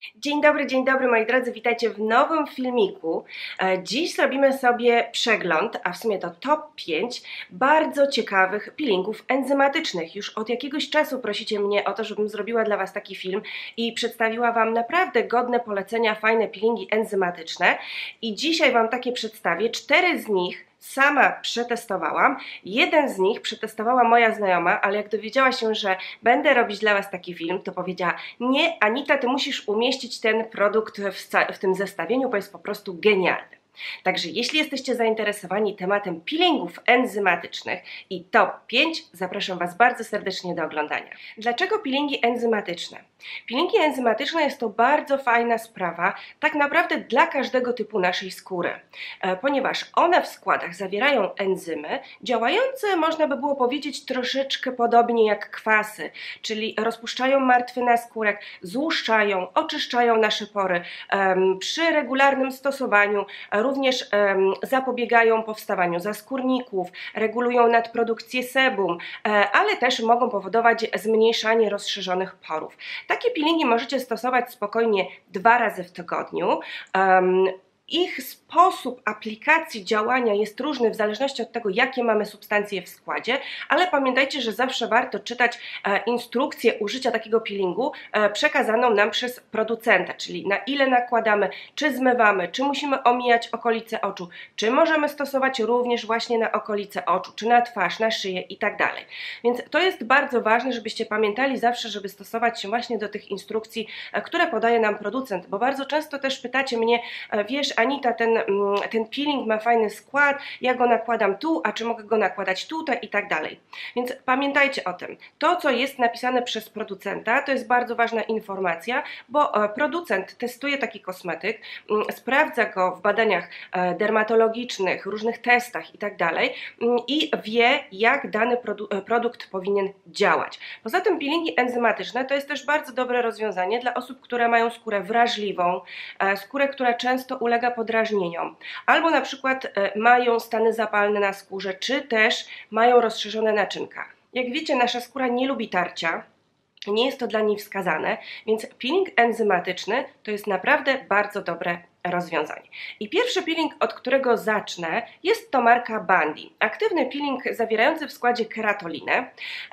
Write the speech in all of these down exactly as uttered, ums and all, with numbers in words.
Dzień dobry, dzień dobry moi drodzy, witajcie w nowym filmiku. Dziś zrobimy sobie przegląd, a w sumie to top pięć bardzo ciekawych peelingów enzymatycznych. Już od jakiegoś czasu prosicie mnie o to, żebym zrobiła dla Was taki film i przedstawiła Wam naprawdę godne polecenia, fajne peelingi enzymatyczne. I dzisiaj Wam takie przedstawię. Cztery z nich sama przetestowałam. Jeden z nich przetestowała moja znajoma, ale jak dowiedziała się, że będę robić dla Was taki film, to powiedziała: nie, Anita, Ty musisz umieścić ten produkt w, w tym zestawieniu, bo jest po prostu genialny. Także jeśli jesteście zainteresowani tematem peelingów enzymatycznych i top pięć, zapraszam Was bardzo serdecznie do oglądania. Dlaczego peelingi enzymatyczne? Peelingi enzymatyczne jest to bardzo fajna sprawa, tak naprawdę dla każdego typu naszej skóry, e, ponieważ one w składach zawierają enzymy działające, można by było powiedzieć, troszeczkę podobnie jak kwasy, czyli rozpuszczają martwy naskórek, złuszczają, oczyszczają nasze pory. E, przy regularnym stosowaniu również um, zapobiegają powstawaniu zaskórników, regulują nadprodukcję sebum, e, ale też mogą powodować zmniejszanie rozszerzonych porów. Takie peelingi możecie stosować spokojnie dwa razy w tygodniu. Um, Ich sposób aplikacji działania jest różny w zależności od tego, jakie mamy substancje w składzie, ale pamiętajcie, że zawsze warto czytać e, instrukcję użycia takiego peelingu e, przekazaną nam przez producenta, czyli na ile nakładamy, czy zmywamy, czy musimy omijać okolice oczu, czy możemy stosować również właśnie na okolice oczu, czy na twarz, na szyję i tak dalej. Więc to jest bardzo ważne, żebyście pamiętali zawsze, żeby stosować się właśnie do tych instrukcji, e, które podaje nam producent, bo bardzo często też pytacie mnie: e, wiesz, Anita, ten, ten peeling ma fajny skład, ja go nakładam tu, a czy mogę go nakładać tutaj i tak dalej. Więc pamiętajcie o tym. To, co jest napisane przez producenta, to jest bardzo ważna informacja, bo producent testuje taki kosmetyk, sprawdza go w badaniach dermatologicznych, różnych testach i tak dalej i wie, jak dany produ produkt powinien działać. Poza tym peelingi enzymatyczne to jest też bardzo dobre rozwiązanie dla osób, które mają skórę wrażliwą, skórę, która często ulega podrażnieniom, albo na przykład mają stany zapalne na skórze, czy też mają rozszerzone naczynka. Jak wiecie, nasza skóra nie lubi tarcia, nie jest to dla niej wskazane, więc peeling enzymatyczny to jest naprawdę bardzo dobre rozwiązań. I pierwszy peeling, od którego zacznę, jest to marka Bandy. Aktywny peeling zawierający w składzie keratolinę.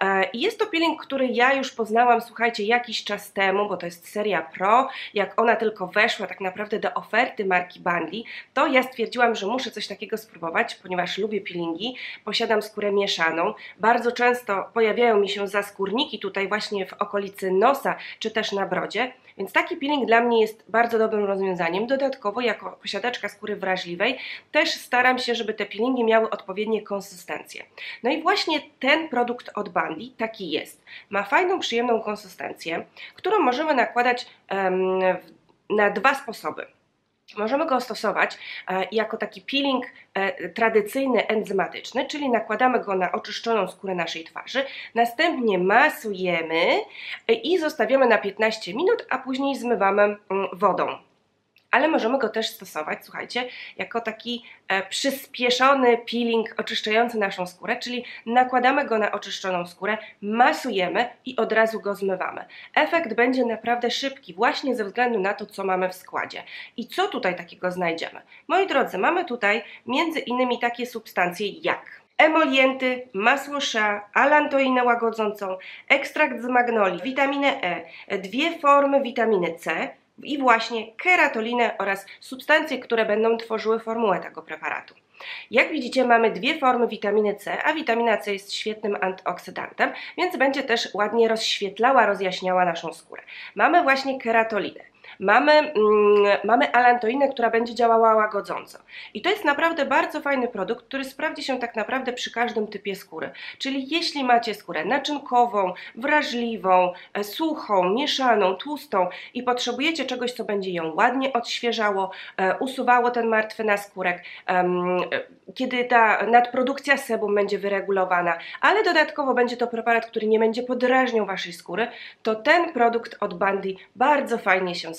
I jest to peeling, który ja już poznałam, słuchajcie, jakiś czas temu, bo to jest seria Pro. Jak ona tylko weszła tak naprawdę do oferty marki Bandy, to ja stwierdziłam, że muszę coś takiego spróbować, ponieważ lubię peelingi, posiadam skórę mieszaną. Bardzo często pojawiają mi się zaskórniki tutaj właśnie w okolicy nosa, czy też na brodzie, więc taki peeling dla mnie jest bardzo dobrym rozwiązaniem. Dodatkowo, jako posiadaczka skóry wrażliwej, też staram się, żeby te peelingi miały odpowiednie konsystencje. No i właśnie ten produkt od Bandy taki jest. Ma fajną, przyjemną konsystencję, którą możemy nakładać um, na dwa sposoby. Możemy go stosować e, jako taki peeling e, tradycyjny, enzymatyczny, czyli nakładamy go na oczyszczoną skórę naszej twarzy, następnie masujemy e, i zostawiamy na piętnaście minut, a później zmywamy mm, wodą. Ale możemy go też stosować, słuchajcie, jako taki e, przyspieszony peeling oczyszczający naszą skórę, czyli nakładamy go na oczyszczoną skórę, masujemy i od razu go zmywamy. Efekt będzie naprawdę szybki, właśnie ze względu na to, co mamy w składzie. I co tutaj takiego znajdziemy? Moi drodzy, mamy tutaj między innymi takie substancje jak emolienty, masło shea, alantoinę łagodzącą, ekstrakt z magnolii, witaminę E, dwie formy witaminy C, i właśnie keratolinę oraz substancje, które będą tworzyły formułę tego preparatu. Jak widzicie, mamy dwie formy witaminy C, a witamina C jest świetnym antyoksydantem, więc będzie też ładnie rozświetlała, rozjaśniała naszą skórę. Mamy właśnie keratolinę. Mamy, mm, mamy alantoinę, która będzie działała łagodząco. I to jest naprawdę bardzo fajny produkt, który sprawdzi się tak naprawdę przy każdym typie skóry. Czyli jeśli macie skórę naczynkową, wrażliwą, e, suchą, mieszaną, tłustą i potrzebujecie czegoś, co będzie ją ładnie odświeżało, e, usuwało ten martwy naskórek, e, kiedy ta nadprodukcja sebum będzie wyregulowana, ale dodatkowo będzie to preparat, który nie będzie podrażniał waszej skóry, to ten produkt od Bandy bardzo fajnie się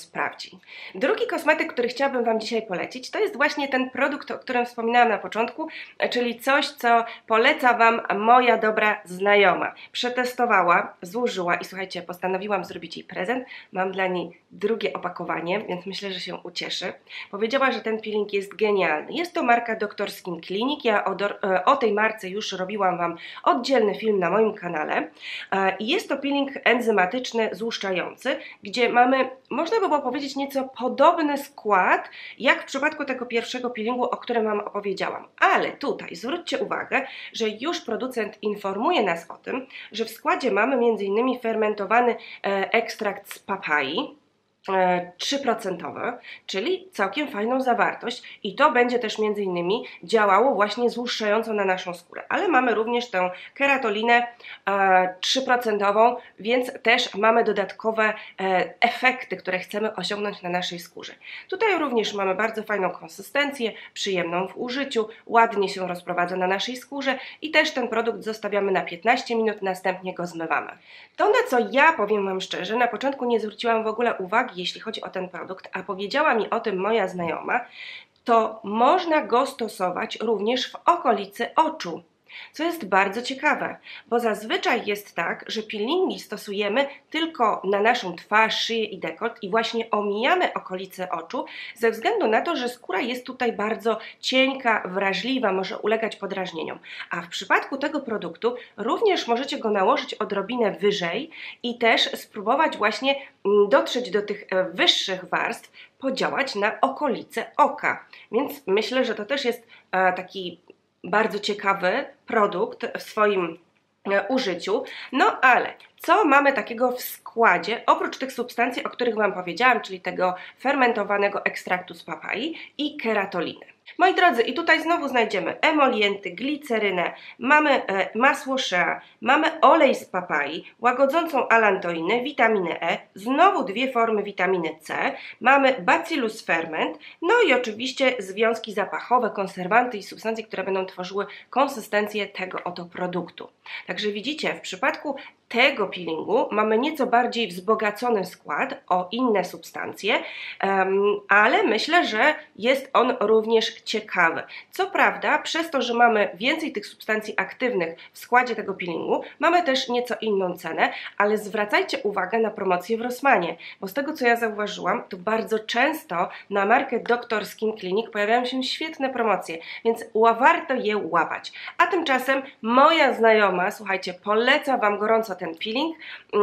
sprawdzi. Drugi kosmetyk, który chciałabym Wam dzisiaj polecić, to jest właśnie ten produkt, o którym wspominałam na początku, czyli coś, co poleca Wam moja dobra znajoma. Przetestowała, zużyła i słuchajcie, postanowiłam zrobić jej prezent. Mam dla niej drugie opakowanie, więc myślę, że się ucieszy. Powiedziała, że ten peeling jest genialny. Jest to marka doktor Skin Clinic. Ja o, do, o tej marce już robiłam Wam oddzielny film na moim kanale. I jest to peeling enzymatyczny, złuszczający, gdzie mamy, można by było powiedzieć, nieco podobny skład, jak w przypadku tego pierwszego peelingu, o którym Wam opowiedziałam. Ale tutaj zwróćcie uwagę, że już producent informuje nas o tym, że w składzie mamy między innymi fermentowany e, ekstrakt z papai, trzy procent, czyli całkiem fajną zawartość i to będzie też między innymi działało właśnie złuszczająco na naszą skórę, ale mamy również tę keratolinę e, trzy procent, więc też mamy dodatkowe e, efekty, które chcemy osiągnąć na naszej skórze. Tutaj również mamy bardzo fajną konsystencję, przyjemną w użyciu, ładnie się rozprowadza na naszej skórze i też ten produkt zostawiamy na piętnaście minut, następnie go zmywamy. To, na co ja, powiem Wam szczerze, na początku nie zwróciłam w ogóle uwagi, jeśli chodzi o ten produkt, a powiedziała mi o tym moja znajoma, to można go stosować również w okolicy oczu. Co jest bardzo ciekawe, bo zazwyczaj jest tak, że peelingi stosujemy tylko na naszą twarz, szyję i dekolt i właśnie omijamy okolice oczu ze względu na to, że skóra jest tutaj bardzo cienka, wrażliwa, może ulegać podrażnieniom. A w przypadku tego produktu również możecie go nałożyć odrobinę wyżej i też spróbować właśnie dotrzeć do tych wyższych warstw, podziałać na okolice oka. Więc myślę, że to też jest taki bardzo ciekawy produkt w swoim użyciu. No ale co mamy takiego w składzie, oprócz tych substancji, o których Wam powiedziałam, czyli tego fermentowanego ekstraktu z papai i keratoliny? Moi drodzy, i tutaj znowu znajdziemy emolienty, glicerynę, mamy e, masło shea, mamy olej z papai, łagodzącą alantoinę, witaminę E, znowu dwie formy witaminy C, mamy bacillus ferment, no i oczywiście związki zapachowe, konserwanty i substancje, które będą tworzyły konsystencję tego oto produktu. Także widzicie, w przypadku tego peelingu mamy nieco bardziej wzbogacony skład o inne substancje, um, ale myślę, że jest on również ciekawy. Co prawda, przez to, że mamy więcej tych substancji aktywnych w składzie tego peelingu, mamy też nieco inną cenę, ale zwracajcie uwagę na promocję w Rossmanie, bo z tego, co ja zauważyłam, to bardzo często na markę doktor Skin Clinic pojawiają się świetne promocje, więc warto je łapać. A tymczasem moja znajoma, słuchajcie, poleca Wam gorąco ten peeling.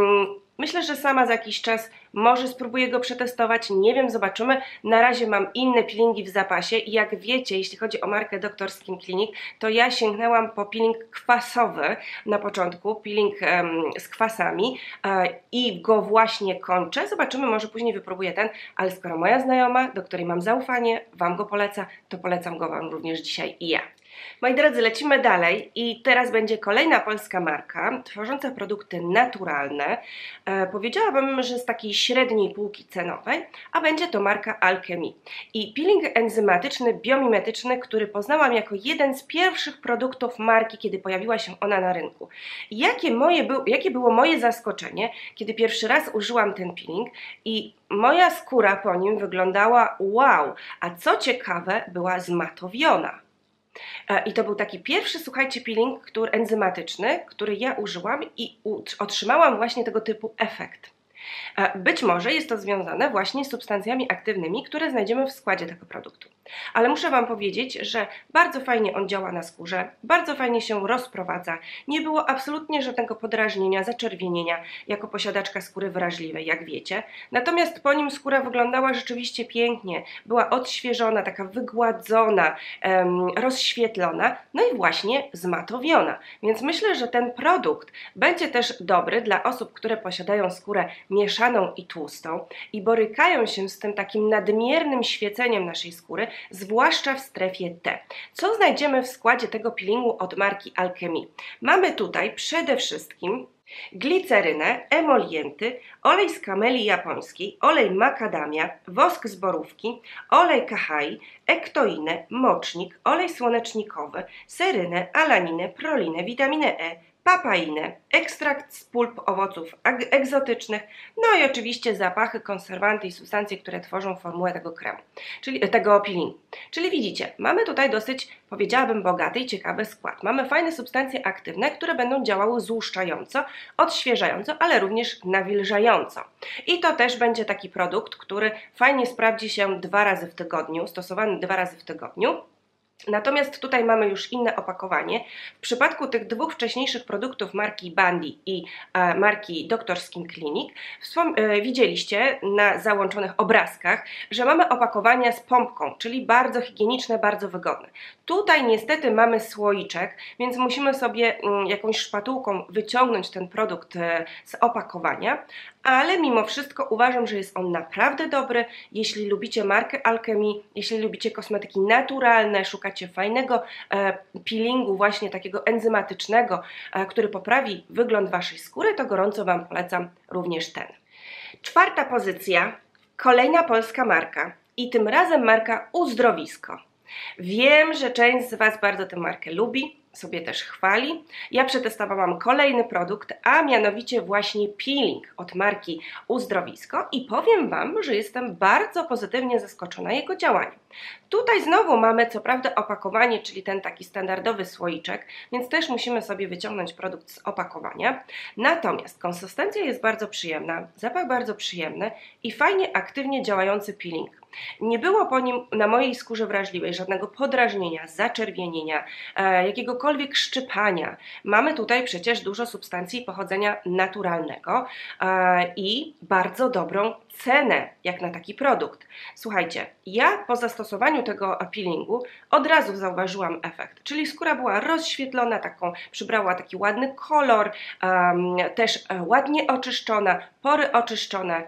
Myślę, że sama za jakiś czas może spróbuję go przetestować, nie wiem, zobaczymy. Na razie mam inne peelingi w zapasie i jak wiecie, jeśli chodzi o markę doktor Skin Clinic, to ja sięgnęłam po peeling kwasowy na początku, peeling um, z kwasami e, i go właśnie kończę. Zobaczymy, może później wypróbuję ten, ale skoro moja znajoma, do której mam zaufanie, Wam go poleca, to polecam go Wam również dzisiaj i ja. Moi drodzy, lecimy dalej i teraz będzie kolejna polska marka tworząca produkty naturalne. E, powiedziałabym, że z takiej średniej półki cenowej, a będzie to marka Alchemy. I peeling enzymatyczny, biomimetyczny, który poznałam jako jeden z pierwszych produktów marki, kiedy pojawiła się ona na rynku. I jakie, moje był, jakie było moje zaskoczenie, kiedy pierwszy raz użyłam ten peeling i moja skóra po nim wyglądała wow, a co ciekawe, była zmatowiona. I to był taki pierwszy, słuchajcie, peeling który, enzymatyczny, który ja użyłam i otrzymałam właśnie tego typu efekt. Być może jest to związane właśnie z substancjami aktywnymi, które znajdziemy w składzie tego produktu. Ale muszę Wam powiedzieć, że bardzo fajnie on działa na skórze, bardzo fajnie się rozprowadza, nie było absolutnie żadnego podrażnienia, zaczerwienienia jako posiadaczka skóry wrażliwej, jak wiecie. Natomiast po nim skóra wyglądała rzeczywiście pięknie, była odświeżona, taka wygładzona, em, rozświetlona, no i właśnie zmatowiona. Więc myślę, że ten produkt będzie też dobry dla osób, które posiadają skórę mieszaną i tłustą i borykają się z tym takim nadmiernym świeceniem naszej skóry, zwłaszcza w strefie T. Co znajdziemy w składzie tego peelingu od marki Alchemy? Mamy tutaj przede wszystkim glicerynę, emolienty, olej z kameli japońskiej, olej makadamia, wosk z borówki, olej kahai, ektoinę, mocznik, olej słonecznikowy, serynę, alaninę, prolinę, witaminę E, papainę, ekstrakt z pulp owoców egzotycznych, no i oczywiście zapachy, konserwanty i substancje, które tworzą formułę tego kremu, czyli tego peelingu. Czyli widzicie, mamy tutaj dosyć, powiedziałabym, bogaty i ciekawy skład. Mamy fajne substancje aktywne, które będą działały złuszczająco, odświeżająco, ale również nawilżająco. I to też będzie taki produkt, który fajnie sprawdzi się dwa razy w tygodniu, stosowany dwa razy w tygodniu. Natomiast tutaj mamy już inne opakowanie. W przypadku tych dwóch wcześniejszych produktów marki Bundy i e, marki doktor Skin Clinic e, widzieliście na załączonych obrazkach, że mamy opakowania z pompką, czyli bardzo higieniczne, bardzo wygodne. Tutaj niestety mamy słoiczek, więc musimy sobie mm, jakąś szpatułką wyciągnąć ten produkt e, z opakowania, ale mimo wszystko uważam, że jest on naprawdę dobry. Jeśli lubicie markę Alchemy, jeśli lubicie kosmetyki naturalne, szukacie fajnego e, peelingu właśnie takiego enzymatycznego, e, który poprawi wygląd waszej skóry, to gorąco wam polecam również ten. Czwarta pozycja, kolejna polska marka i tym razem marka Uzdrowisko. Wiem, że część z was bardzo tę markę lubi, sobie też chwali. Ja przetestowałam kolejny produkt, a mianowicie właśnie peeling od marki Uzdrowisko i powiem wam, że jestem bardzo pozytywnie zaskoczona jego działaniem. Tutaj znowu mamy co prawda opakowanie, czyli ten taki standardowy słoiczek, więc też musimy sobie wyciągnąć produkt z opakowania. Natomiast konsystencja jest bardzo przyjemna, zapach bardzo przyjemny i fajnie aktywnie działający peeling. Nie było po nim na mojej skórze wrażliwej żadnego podrażnienia, zaczerwienienia, e, jakiegokolwiek szczypania. Mamy tutaj przecież dużo substancji pochodzenia naturalnego e, i bardzo dobrą cenę jak na taki produkt. Słuchajcie, ja po zastosowaniu tego peelingu od razu zauważyłam efekt, czyli skóra była rozświetlona, taką, przybrała taki ładny kolor, um, też e, ładnie oczyszczona, pory oczyszczone.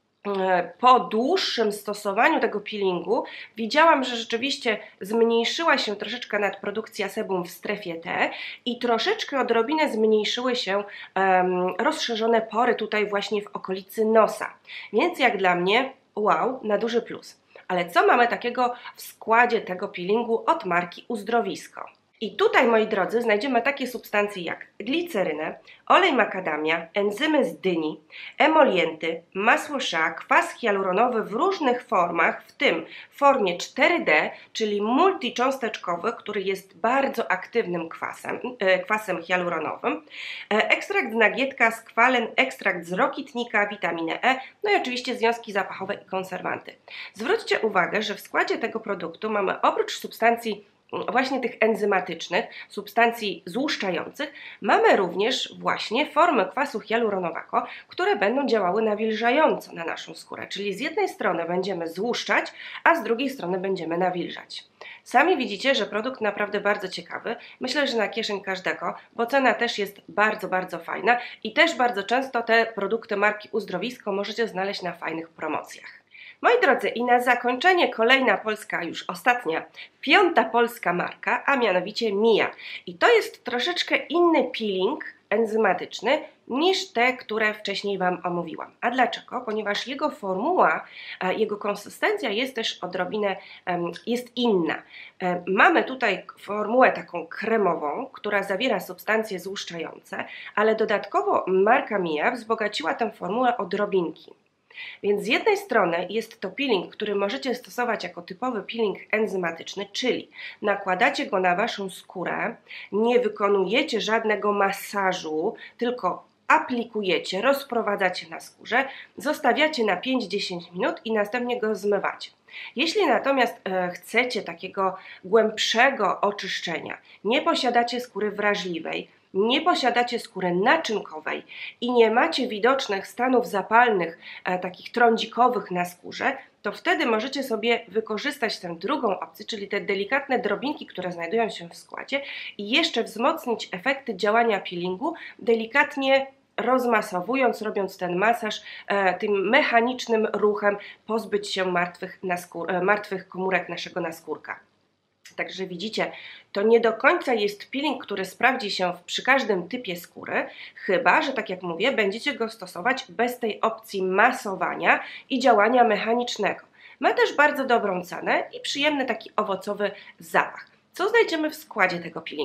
Po dłuższym stosowaniu tego peelingu widziałam, że rzeczywiście zmniejszyła się troszeczkę nadprodukcja sebum w strefie T i troszeczkę odrobinę zmniejszyły się um, rozszerzone pory tutaj właśnie w okolicy nosa. Więc jak dla mnie, wow, na duży plus. Ale co mamy takiego w składzie tego peelingu od marki Uzdrowisko? I tutaj, moi drodzy, znajdziemy takie substancje jak glicerynę, olej makadamia, enzymy z dyni, emolienty, masło shea, kwas hialuronowy w różnych formach, w tym w formie cztery D, czyli multicząsteczkowy, który jest bardzo aktywnym kwasem, e, kwasem hialuronowym, e, ekstrakt z nagietka, skwalen, ekstrakt z rokitnika, witaminę E, no i oczywiście związki zapachowe i konserwanty. Zwróćcie uwagę, że w składzie tego produktu mamy oprócz substancji właśnie tych enzymatycznych, substancji złuszczających, mamy również właśnie formy kwasu hialuronowego, które będą działały nawilżająco na naszą skórę, czyli z jednej strony będziemy złuszczać, a z drugiej strony będziemy nawilżać. Sami widzicie, że produkt naprawdę bardzo ciekawy, myślę, że na kieszeń każdego, bo cena też jest bardzo, bardzo fajna i też bardzo często te produkty marki Uzdrowisko możecie znaleźć na fajnych promocjach. Moi drodzy, i na zakończenie kolejna polska, już ostatnia, piąta polska marka, a mianowicie Mia. I to jest troszeczkę inny peeling enzymatyczny niż te, które wcześniej wam omówiłam. A dlaczego? Ponieważ jego formuła, jego konsystencja jest też odrobinę, jest inna. Mamy tutaj formułę taką kremową, która zawiera substancje złuszczające, ale dodatkowo marka Mia wzbogaciła tę formułę o drobinki. Więc z jednej strony jest to peeling, który możecie stosować jako typowy peeling enzymatyczny, czyli nakładacie go na waszą skórę, nie wykonujecie żadnego masażu, tylko aplikujecie, rozprowadzacie na skórze, zostawiacie na pięć do dziesięciu minut i następnie go zmywacie. Jeśli natomiast e, chcecie takiego głębszego oczyszczenia, nie posiadacie skóry wrażliwej, nie posiadacie skóry naczynkowej i nie macie widocznych stanów zapalnych, e, takich trądzikowych na skórze, to wtedy możecie sobie wykorzystać tę drugą opcję, czyli te delikatne drobinki, które znajdują się w składzie i jeszcze wzmocnić efekty działania peelingu, delikatnie rozmasowując, robiąc ten masaż, e, tym mechanicznym ruchem pozbyć się martwych, naskór, e, martwych komórek naszego naskórka. Także widzicie, to nie do końca jest peeling, który sprawdzi się przy każdym typie skóry, chyba że, tak jak mówię, będziecie go stosować bez tej opcji masowania i działania mechanicznego. Ma też bardzo dobrą cenę i przyjemny taki owocowy zapach. Co znajdziemy w składzie tego peelingu?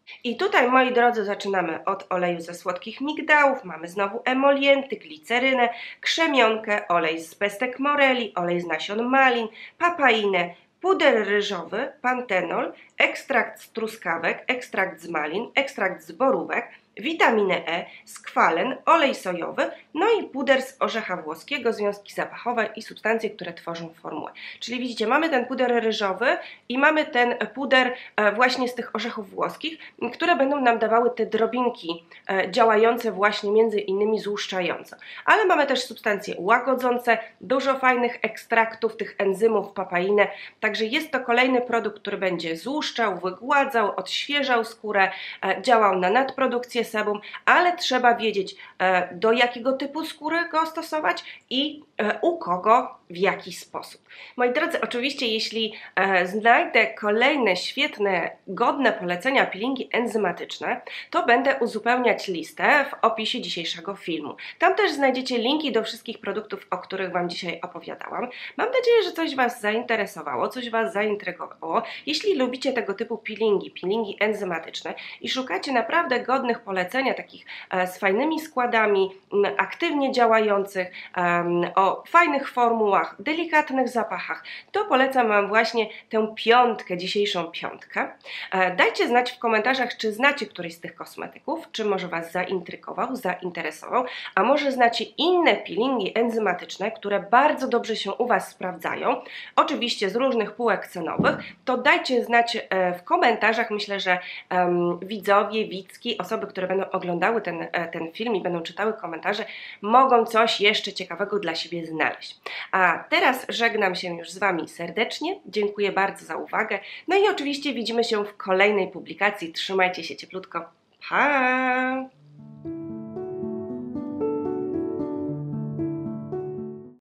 I tutaj, moi drodzy, zaczynamy od oleju ze słodkich migdałów, mamy znowu emolienty, glicerynę, krzemionkę, olej z pestek moreli, olej z nasion malin, papainę, puder ryżowy, pantenol, ekstrakt z truskawek, ekstrakt z malin, ekstrakt z borówek, witaminę E, skwalen, olej sojowy, no i puder z orzecha włoskiego, związki zapachowe i substancje, które tworzą formułę. Czyli widzicie, mamy ten puder ryżowy i mamy ten puder właśnie z tych orzechów włoskich, które będą nam dawały te drobinki działające właśnie między innymi złuszczająco. Ale mamy też substancje łagodzące, dużo fajnych ekstraktów, tych enzymów, papainę, także jest to kolejny produkt, który będzie złuszczał, wygładzał, odświeżał skórę, działał na nadprodukcję sebum, ale trzeba wiedzieć, do jakiego typu skóry go stosować i u kogo, w jaki sposób. Moi drodzy, oczywiście jeśli znajdę kolejne świetne, godne polecenia peelingi enzymatyczne, to będę uzupełniać listę w opisie dzisiejszego filmu. Tam też znajdziecie linki do wszystkich produktów, o których Wam dzisiaj opowiadałam. Mam nadzieję, że coś Was zainteresowało, coś Was zaintrygowało. Jeśli lubicie tego typu peelingi, peelingi enzymatyczne i szukacie naprawdę godnych polecenia, takich z fajnymi składami, aktywnie działających, o fajnych formułach, delikatnych zapachach, to polecam Wam właśnie tę piątkę, dzisiejszą piątkę. Dajcie znać w komentarzach, czy znacie któryś z tych kosmetyków, czy może Was zaintrygował, zainteresował, a może znacie inne peelingi enzymatyczne, które bardzo dobrze się u Was sprawdzają, oczywiście z różnych półek cenowych, to dajcie znać w komentarzach. Myślę, że um, widzowie, widzki, osoby, które będą oglądały ten, ten film i będą czytały komentarze, mogą coś jeszcze ciekawego dla siebie znaleźć. A teraz żegnam się już z Wami serdecznie, dziękuję bardzo za uwagę, no i oczywiście widzimy się w kolejnej publikacji. Trzymajcie się cieplutko, pa!